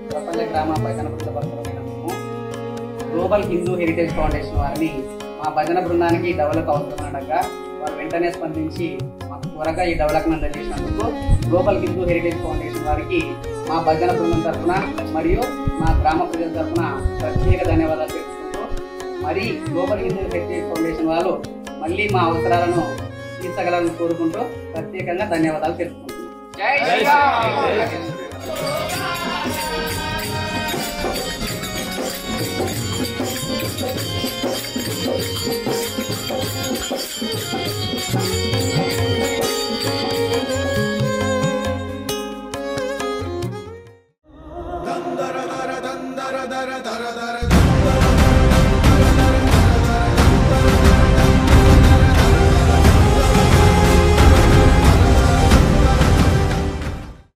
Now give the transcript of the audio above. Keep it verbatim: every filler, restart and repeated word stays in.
ప్రపంచ గ్రామ భజన బృంద బంధువులైన మేము గ్లోబల్ హిందూ హెరిటేజ్ ఫౌండేషన్ వారిని మా భజన బృందానికి డెవలప్ అవుతుందనగా వారు వెంటనే స్పందించి మాకు త్వరగా ఈ డెవలప్మెంట్ చేసినందుకు గ్లోబల్ హిందూ హెరిటేజ్ ఫౌండేషన్ వారికి మా భజన బృందం తరఫున మరియు మా గ్రామ ప్రజల తరఫున ప్రత్యేక ధన్యవాదాలు తెలుపుకుంటూ మరి గ్లోబల్ హిందూ హెరిటేజ్ ఫౌండేషన్ వాళ్ళు మళ్ళీ మా అవసరాలను తీర్చగలని కోరుకుంటూ ప్రత్యేకంగా ధన్యవాదాలు తెలుపుకుంటున్నాం. జై శ్రీరామ్. దందర దర దందర దర దర దర